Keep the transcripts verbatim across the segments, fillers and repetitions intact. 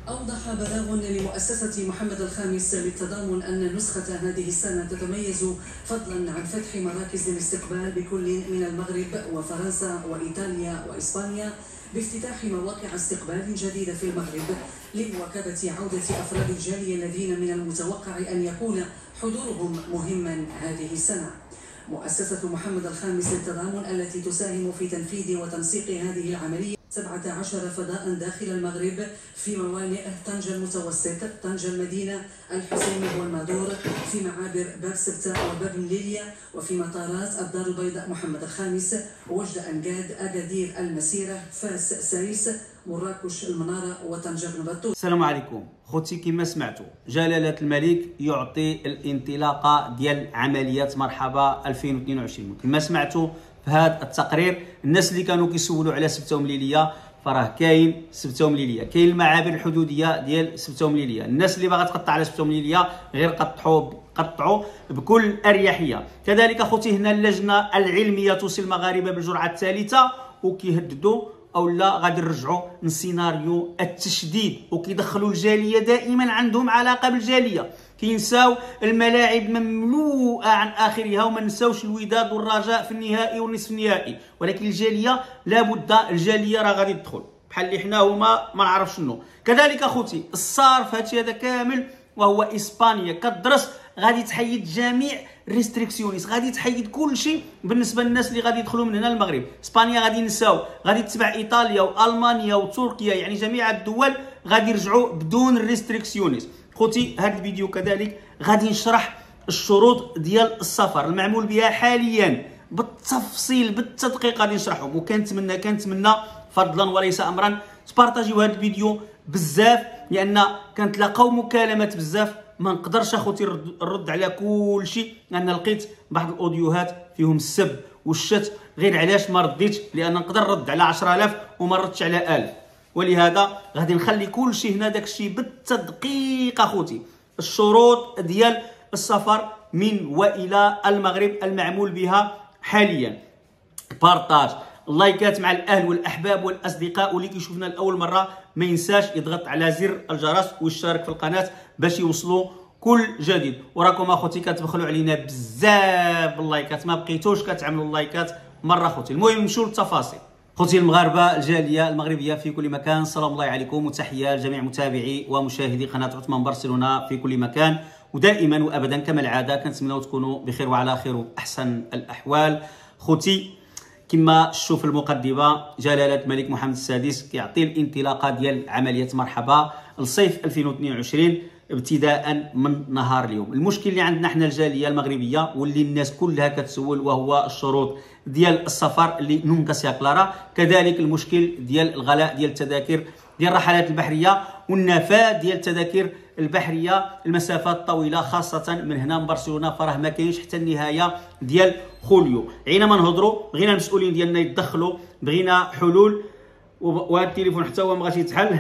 أوضح بلاغ لمؤسسة محمد الخامس للتضامن أن نسخة هذه السنة تتميز فضلا عن فتح مراكز الاستقبال بكل من المغرب وفرنسا وإيطاليا وإسبانيا بافتتاح مواقع استقبال جديدة في المغرب لمواكبة عودة أفراد الجالية الذين من المتوقع أن يكون حضورهم مهما هذه السنة. مؤسسة محمد الخامس للتضامن التي تساهم في تنفيذ وتنسيق هذه العملية سبعة عشر فضاء داخل المغرب في موانئ طنجة المتوسط، طنجة المدينة، الحسيني والمادور، في معابر باب سبتة وباب مليلية، وفي مطارات الدار البيضاء محمد الخامس، وجدة أنقاد، أكادير المسيرة، فاس سايس، مراكش المنارة، وطنجة بن بطوط. السلام عليكم خوتي. كما سمعتوا جلالة الملك يعطي الانطلاقة ديال عمليات مرحبا ألفين واثنين وعشرين. كما سمعتوا في هذا التقرير الناس اللي كانوا كيسولوا على سبته ومليليه فراه كاين سبته ومليليه، كاين المعابر الحدوديه ديال سبته ومليليه. الناس اللي باغا تقطع على سبته ومليليه غير قطعوا قطعوا بكل اريحيه. كذلك اخوتي هنا اللجنه العلميه توصي المغاربه بالجرعه الثالثه وكيهددوا او لا غادي نرجعوا لسيناريو التشديد وكيدخلوا الجاليه دائما عندهم علاقه بالجاليه، كينساو الملاعب مملوءه عن اخرها وما نساوش الوداد والرجاء في النهائي والنصف النهائي، ولكن الجاليه لابد الجاليه راه غادي تدخل بحال اللي حنا هما ما نعرف شنو. كذلك اخوتي الصار في هادشي هذا كامل وهو اسبانيا كتدرس غادي تحيد جميع ريستريكسيونيس، غادي تحيد كل شيء بالنسبه للناس اللي غادي يدخلوا من هنا للمغرب. اسبانيا غادي نساو، غادي تتبع ايطاليا والمانيا وتركيا، يعني جميع الدول غادي يرجعوا بدون ريستريكسيونيس. خوتي هذا الفيديو كذلك غادي نشرح الشروط ديال السفر المعمول بها حاليا بالتفصيل بالتدقيق، غادي نشرحهم. وكنتمنى كنتمنى فضلا وليس امرا تبارطاجيو هذا الفيديو بزاف، لان كنتلاقاو مكالمات بزاف ما نقدرش اخوتي نرد على كل شيء، لان لقيت بعض الاوديوهات فيهم السب والشت. غير علاش ما رديتش؟ لان نقدر نرد على عشرة آلاف وما ردتش على ألف، ولهذا غادي نخلي كل شيء هنا داك الشيء بالتدقيق اخوتي. الشروط ديال السفر من والى المغرب المعمول بها حاليا. بارطاج، اللايكات مع الاهل والاحباب والاصدقاء، واللي كيشوفنا لاول مره ما ينساش يضغط على زر الجرس ويشترك في القناه باش يوصلوا كل جديد. وراكم اخوتي كتبخلوا علينا بزاف باللايكات، ما بقيتوش كتعملوا اللايكات مره اخوتي. المهم نمشيو للتفاصيل. خوتي المغاربه الجاليه المغربيه في كل مكان، السلام الله عليكم وتحيه لجميع متابعي ومشاهدي قناه عثمان برشلونه في كل مكان. ودائما وابدا كما العاده كنتمنوا تكونوا بخير وعلى خير واحسن الاحوال. خوتي كما تشوف المقدمه، جلاله الملك محمد السادس كيعطي الانطلاقه ديال عمليه مرحبا لصيف ألفين واثنين وعشرين ابتداء من نهار اليوم. المشكل اللي عندنا حنا الجاليه المغربيه واللي الناس كلها كتسول وهو الشروط ديال السفر اللي نونكا يا كلارا، كذلك المشكل ديال الغلاء ديال التذاكر ديال الرحلات البحريه والنفاذ ديال التذاكر البحريه المسافات الطويله، خاصه من هنا من برشلونه فراه ما كاينش حتى النهايه ديال خوليو. عينا ما نهضروا بغينا المسؤولين ديالنا يتدخلوا، بغينا حلول، وهذا التليفون حتى هو ما غاديش يتحل.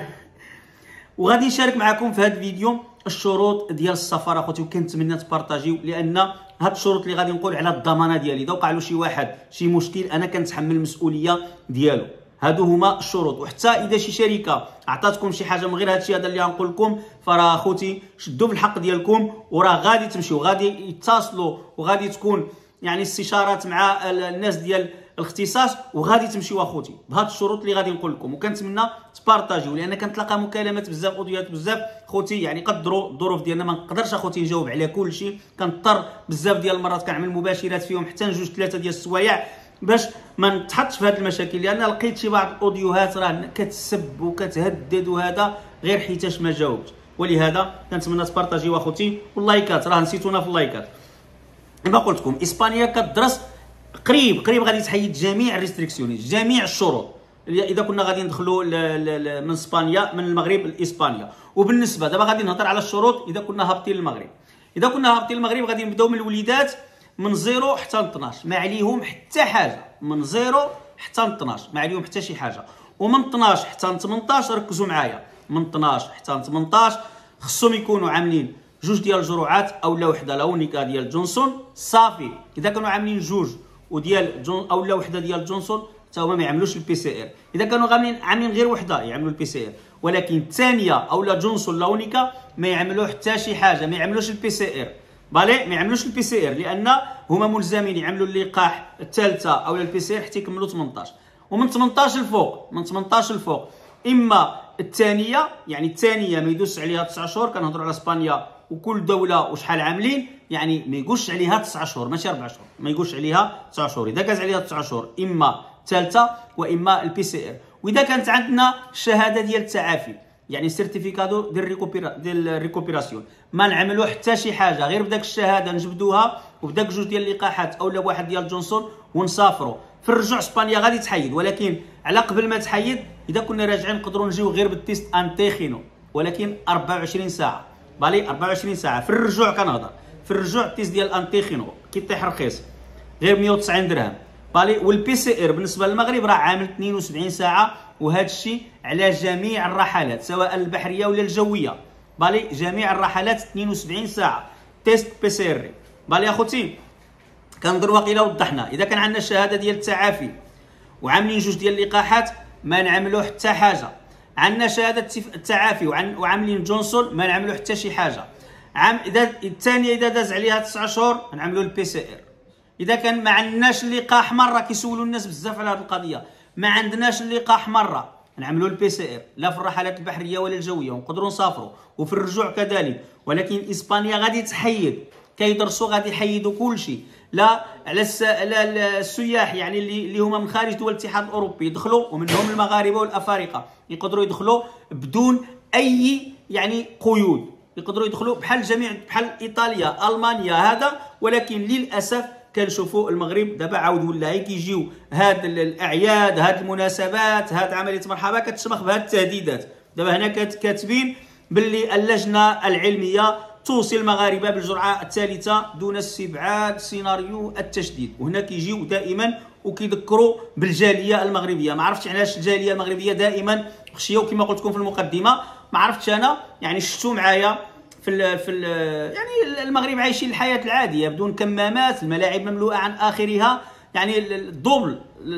وغادي نشارك معكم في هذا الفيديو الشروط ديال السفر اخوتي، وكنتمنى تبارطاجيو، لان هاد الشروط اللي غادي نقول على الضمانه ديالي اذا وقع له شي واحد شي مشكل انا كنتحمل المسؤوليه ديالو. هادو هما الشروط. وحتى اذا شي شركه عطاتكم شي حاجه من غير هادشي هذا اللي غنقول لكم، فراه اخوتي شدوا في الحق ديالكم وراه غادي تمشيو، غادي يتصلوا وغادي تكون يعني استشارات مع الناس ديال الاختصاص وغادي تمشيو اخوتي بهاد الشروط اللي غادي نقول لكم. وكنتمنى تبارطاجيو، لان كنتلاقى مكالمات بزاف اوديوات بزاف خوتي، يعني قدروا الظروف ديالنا ما نقدرش اخوتي نجاوب على كل شيء، كنضطر بزاف ديال المرات كنعمل مباشرات فيهم حتى جوج ثلاثه ديال السوايع باش ما نتحطش في هذه المشاكل، لان لقيت شي بعض الاوديوهات راه كتسب وكتهدد وهذا غير حيتاش ما جاوبت. ولهذا كنتمنى تبارطاجيو اخوتي، واللايكات راه نسيتونا في اللايكات. كما قلت لكم اسبانيا كتدرس قريب قريب غادي تحيد جميع الريستريكسيونيز، جميع الشروط اذا كنا غادي ندخلوا من اسبانيا من المغرب لاسبانيا. وبالنسبه دابا غادي نهضر على الشروط اذا كنا هابطين للمغرب. اذا كنا هابطين للمغرب غادي نبداو من الوليدات من زيرو حتى ل اثناش، ما عليهم حتى حاجه. من زيرو حتى ل اثناش ما عليهم حتى شي حاجه. ومن اثناش حتى ل ثمنطاش ركزوا معايا، من اثناش حتى ل ثمنطاش خصهم يكونوا عاملين جوج ديال الجرعات او لا وحده لاونيكا ديال جونسون صافي. اذا كانوا عاملين جوج وديال جون او لا وحده ديال جونسون حتى هما ما يعملوش البي سي ار. اذا كانوا عاملين عاملين غير وحده يعملوا البي سي ار. ولكن الثانيه اولا جونسون لاونيكا ما يعملوا حتى شي حاجه، ما يعملوش البي سي ار. بالي ما يعملوش البي سي ار لان هما ملزمين يعملوا اللقاح الثالثه اولا البي سي ار حتى يكملوا ثمنطاش، ومن ثمنطاش الفوق من ثمنطاش الفوق اما الثانيه، يعني الثانيه ما يدوس عليها تسعة شهور. كنهضروا على اسبانيا وكل دوله وشحال عاملين، يعني ما يقولش عليها تسعة شهور ماشي أربعة شهور، ما يقولش عليها تسعة شهور. اذا كانت عليها تسعة شهور اما الثالثه واما البي سي ار. واذا كانت عندنا الشهاده ديال التعافي يعني سيرتيفيكادو ديال ريكوبيرا ديال الريكوبيراسيون، ما نعملوا حتى شي حاجه غير بداك الشهاده نجبدوها وبداك جوج ديال اللقاحات اولا بواحد ديال جونسون ونسافروا. في الرجوع اسبانيا غادي تحيد، ولكن على قبل ما تحيد اذا كنا راجعين نقدروا نجيو غير بالتيست انتيخينو، ولكن أربعة وعشرين ساعه. بالي أربعة وعشرين ساعه في الرجوع كنهضر، في الرجوع التيست ديال انتيخينو كيطيح رخيص غير مية وتسعين درهم. بالي والبي سي ار بالنسبه للمغرب راه عامل اثنين وسبعين ساعه، وهذا الشيء على جميع الرحلات سواء البحريه ولا الجويه. بالي جميع الرحلات اثنين وسبعين ساعه تيست بي سي ار. بالي اخوتي كنظن واقيلا وضحنا. اذا كان عندنا الشهاده ديال التعافي وعاملين جوج ديال اللقاحات ما نعملوا حتى حاجه. عندنا شهاده التعافي وعاملين جونسون ما نعملوا حتى شي حاجه. عام اذا الثانيه اذا داز عليها تسعة شهور نعملوا البي سي ار. اذا كان ما عندناش اللقاح مره، كيسولوا الناس بزاف على هذه القضيه، ما عندناش اللقاح مره نعملوا البي سي ار لا في الرحلات البحريه ولا الجويه ونقدروا نسافروا، وفي الرجوع كذلك. ولكن اسبانيا غادي تحيد، كيدرسوا غادي يحيدوا كل شيء، لا على الس... لا السياح يعني اللي اللي هما من خارج دول الاتحاد الاوروبي يدخلوا، ومنهم المغاربه والافارقه يقدروا يدخلوا بدون اي يعني قيود، يقدروا يدخلوا بحال جميع بحال ايطاليا المانيا هذا. ولكن للاسف كنشوفوا المغرب دابا عاود ولا كيجيو هاد الاعياد هاد المناسبات هاد عمليه مرحبا كتشمخ بهاد التهديدات. دابا هنا كاتبين باللي اللجنه العلميه توصي المغاربه بالجرعه الثالثه دون استبعاد سيناريو التشديد. وهنا كيجيو دائما وكيذكروا بالجاليه المغربيه. ما عرفتش علاش الجاليه المغربيه دائما خشيه، وكما قلت لكم في المقدمه ما عرفتش انا يعني شفتوا معايا في ال في ال يعني المغرب عايشين الحياه العاديه بدون كمامات، الملاعب مملوءه عن اخرها، يعني الدوبل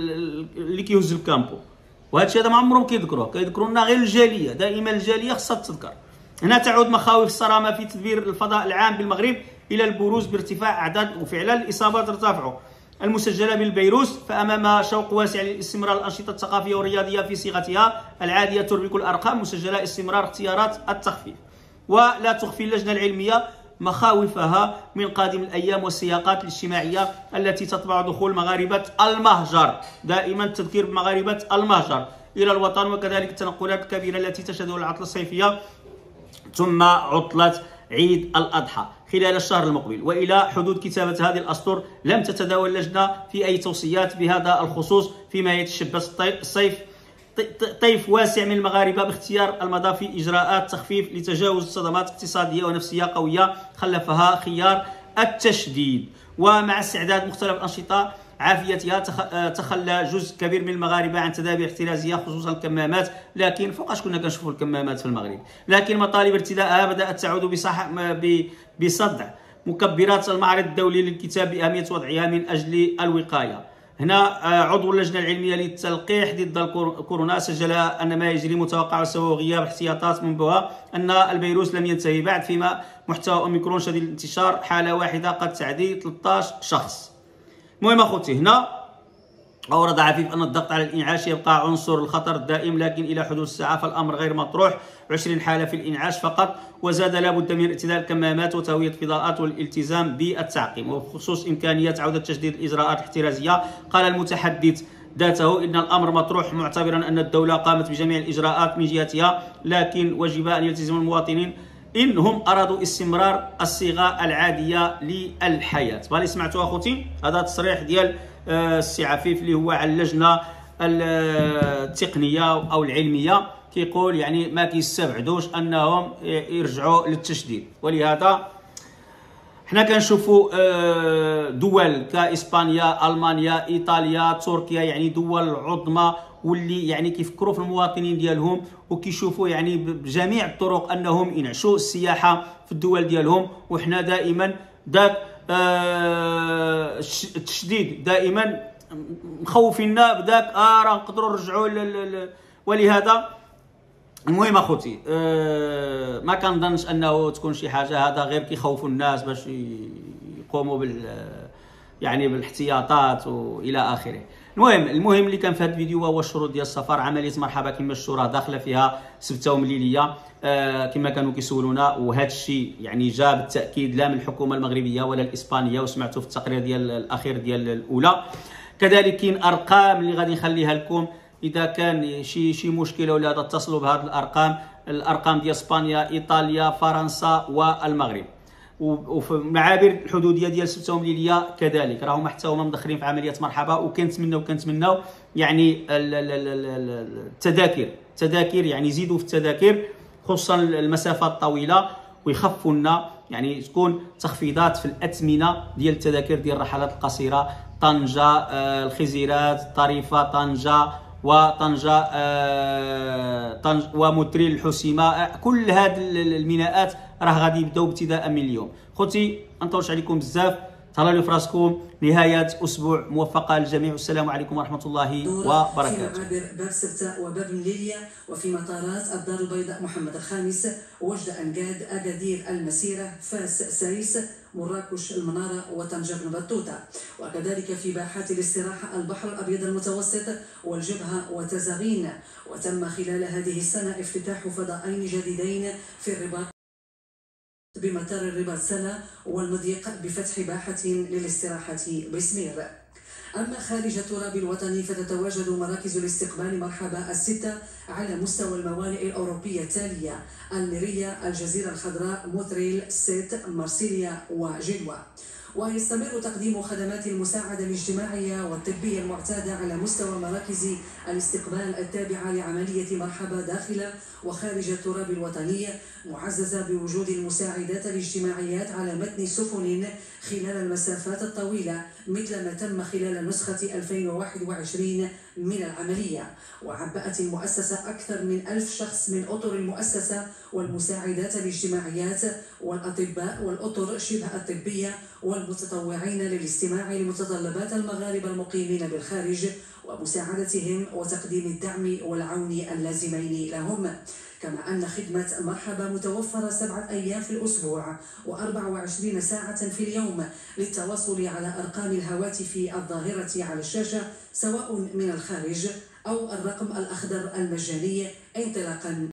اللي كيهز الكامبو. وهذا الشيء هذا ما عمرهم كيذكروه، كيذكروا لنا غير الجاليه. دائما الجاليه خصها تذكر. هنا تعود مخاوف الصرامه في تدبير الفضاء العام بالمغرب الى البروز بارتفاع اعداد وفعلا الاصابات ارتفعوا المسجله بالفيروس، فامام شوق واسع لاستمرار الانشطه الثقافيه والرياضيه في صيغتها العاديه تربك الارقام مسجله استمرار اختيارات التخفيف. ولا تخفي اللجنه العلميه مخاوفها من قادم الايام والسياقات الاجتماعيه التي تتبع دخول مغاربه المهجر، دائما التذكير بمغاربه المهجر الى الوطن، وكذلك التنقلات الكبيره التي تشهدها العطله الصيفيه ثم عطله عيد الاضحى خلال الشهر المقبل. والى حدود كتابه هذه الاسطر لم تتداول اللجنه في اي توصيات بهذا الخصوص فيما يتشبث الصيف طيف واسع من المغاربه باختيار المضى في اجراءات تخفيف لتجاوز صدمات اقتصاديه ونفسيه قويه خلفها خيار التشديد. ومع استعداد مختلف الانشطه عافيتها تخلى جزء كبير من المغاربه عن تدابير احترازيه خصوصا الكمامات. لكن فوقاش كنا كنشوفوا الكمامات في المغرب؟ لكن مطالب ارتدائها بدات تعود بصح بصدع مكبرات المعرض الدولي للكتاب باهميه وضعها من اجل الوقايه. هنا عضو اللجنه العلميه للتلقيح ضد الكورونا سجل ان ما يجري متوقع وسبب غياب احتياطات منبهه ان الفيروس لم ينتهي بعد، فيما محتوى اوميكرون شديد الانتشار حاله واحده قد تعدي ثلاثة عشر شخص. المهم اخوتي هنا اورد عفيف ان الضغط على الانعاش يبقى عنصر الخطر الدائم، لكن الى حدود الساعه فالامر غير مطروح، عشرين حاله في الانعاش فقط. وزاد لابد من ارتداء الكمامات وتهويه الفضاءات والالتزام بالتعقيم، وبخصوص امكانيه عوده تجديد الاجراءات الاحترازيه قال المتحدث ذاته ان الامر مطروح معتبرا ان الدوله قامت بجميع الاجراءات من جهتها، لكن وجب ان يلتزم المواطنين إن هم أرادوا استمرار الصيغة العادية للحياة. بالي سمعتوا أخوتي هذا تصريح ديال السي عفيف اللي هو على اللجنة التقنية أو العلمية، كيقول يعني ما كيستبعدوش أنهم يرجعوا للتشديد. ولهذا حنا كنشوفوا دول كإسبانيا ألمانيا إيطاليا تركيا، يعني دول عظمى واللي يعني كيفكروا في المواطنين ديالهم وكيشوفوا يعني بجميع الطرق انهم ينعشوا السياحه في الدول ديالهم. وحنا دائما ذاك آه التشديد دائما مخوفيننا بذاك اه راه نقدروا نرجعوا. ولهذا المهم اخوتي أه ما كنظنش انه تكون شي حاجه، هذا غير كيخوفوا الناس باش يقوموا بال يعني بالاحتياطات والى اخره. المهم المهم اللي كان في هذا الفيديو هو الشروط ديال السفر. عمليه مرحبا كما الشورى داخله فيها سبته ومليليه أه كما كانوا كيسولونا، وهذا الشيء يعني جاء بالتاكيد لا من الحكومه المغربيه ولا الاسبانيه، وسمعتوا في التقرير ديال الاخير ديال الاولى. كذلك كاين ارقام اللي غادي نخليها لكم، اذا كان شي شي مشكله ولا هذا اتصلوا بهذه الارقام، الارقام ديال اسبانيا، ايطاليا، فرنسا والمغرب. ومعابر الحدوديه ديال سبته ومليليه كذلك راهم حتى هما مدخلين في عمليه مرحبا، وكنتمناو كنتمناو يعني التذاكر التذاكر يعني يزيدوا في التذاكر خصوصا المسافات الطويله، ويخفوا لنا يعني تكون تخفيضات في الاثمنه ديال التذاكر ديال الرحلات القصيره، طنجه، الخزيرات، طريفه، طنجه وطنجه آه، طنج ومتريل، الحسيمه، كل هذه الميناءات راه غادي يبداو ابتداء من اليوم. خوتي ما نطولش عليكم بزاف، تهلاو في راسكم، نهايه اسبوع موفقه للجميع، والسلام عليكم ورحمه الله وبركاته. في معابر باب سبته وباب مليليه، وفي مطارات الدار البيضاء محمد الخامس، وجده انقاد، اكادير، المسيره، فاس، سايس، مراكش، المناره، وطنجه بن بطوطه. وكذلك في باحات الاستراحه البحر الابيض المتوسط والجبهه وتزاغين. وتم خلال هذه السنه افتتاح فضاءين جديدين في الرباط بمطار الرباط سلا، والمضيق بفتح باحة للاستراحة بسمير. أما خارج التراب الوطني فتتواجد مراكز الاستقبال مرحبا الستة على مستوى الموانئ الأوروبية التالية: الميريا، الجزيرة الخضراء، موتريل، سيت، مارسيليا وجنوة. ويستمر تقديم خدمات المساعدة الاجتماعية والطبية المعتادة على مستوى مراكز الاستقبال التابعة لعملية مرحبا داخل وخارج التراب الوطني، معززة بوجود المساعدات الاجتماعيات على متن سفن خلال المسافات الطويلة، مثل ما تم خلال نسخة ألفين وواحد وعشرين من العملية. وعبأت المؤسسة أكثر من ألف شخص من أطر المؤسسة والمساعدات الاجتماعيات والأطباء والأطر شبه الطبية والمتطوعين للاستماع لمتطلبات المغاربة المقيمين بالخارج ومساعدتهم وتقديم الدعم والعون اللازمين لهم. كما أن خدمة مرحبا متوفرة سبعة أيام في الأسبوع وأربع وعشرين ساعة في اليوم للتواصل على أرقام الهواتف الظاهرة على الشاشة سواء من الخارج أو الرقم الأخضر المجاني انطلاقا